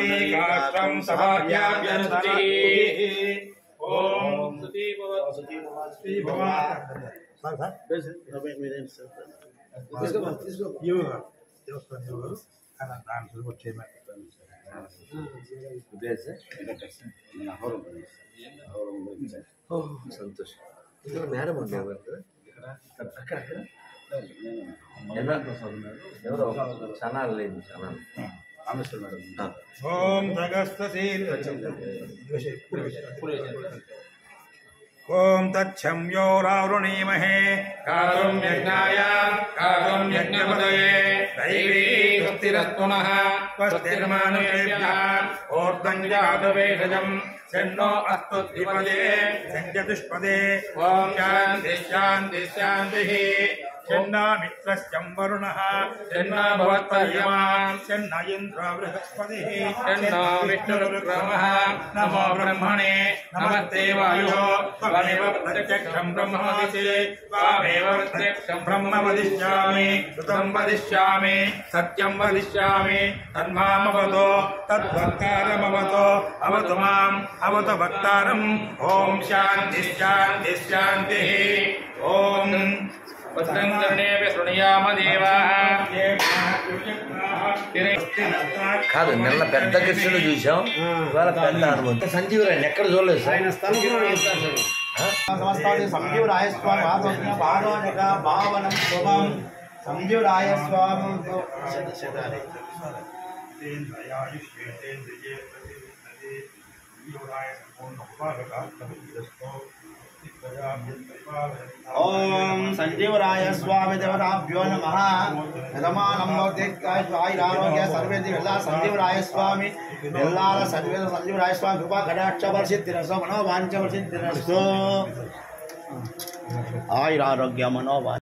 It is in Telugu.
काष्ठं सभाभ्याभ्यनुष्ठी ओम सुती भवा संतोष మేడం ఉండేవారు అక్కడ ఎవరో ఛానల్ లేదు ఛానల్ ओम तगस्तसील ओम तच्छम्यो रावृणीमहे कारुं यज्ञाय कारुं यज्ञपतये दैवी शक्तिरस्तुनः स्वस्तिर्मानुषेभ्यः ऊर्ध्वं जातवेषजं शन्नो अस्तु द्विपदे सञ्जतुष्पदे ओम शान्ति शान्ति शान्तिः शन्नो मित्रश्चं वरुणः शन्नो भवत्पर्यमा शन्न इन्द्रो बृहस्पतिः शन्नो विष्णुरुक्रमः नमो ब्रह्मणे नमस्ते वायुः त्वमेव प्रत्यक्षं ब्रह्म वदिष्ये त्वमेव प्रत्यक्षं ब्रह्म वदिष्यामि श्रुतं वदिष्यामि सत्यं वदिष्यामि तन्मामवतो तद्वक्तारमवतो अवतु माम् अवतु वक्तारम् ॐ शान्तिः शान्तिः शान्तिः ॐ वस्त्रंकर्णेऽपि शृणुयाम देवाः కాదు నిన్న పెద్ద కృష్ణుడు చూసాం ఇవాళ పెద్ద అనుభవం సంజీవరాయని ఎక్కడ చూడలేదు సార్ సంజీవరాయ స్వామి భావనం శుభం సంజీవరాయ స్వామి ओम संजीवराय स्वामी देवताभ्यो नमः यजमानं आयुरारोग्य सर्वेदि वेल्ला संजीवराय स्वामी वेल्लार सर्वेद संजीवराय स्वामी कृपा कटाक्ष वर्षिद्धिरस्तु मनोवांछ वर्षिद्धिरस्तु आयुरारोग्य मनोवांछ